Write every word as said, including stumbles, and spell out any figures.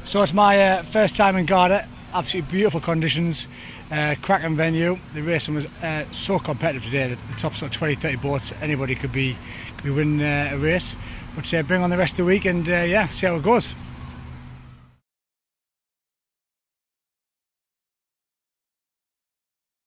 So it's my uh, first time in Garda. Absolutely beautiful conditions, uh, cracking venue. The racing was uh, so competitive today. The, the top sort of twenty, thirty boats, anybody could be could be winning uh, a race. But uh, bring on the rest of the week and uh, yeah, see how it goes.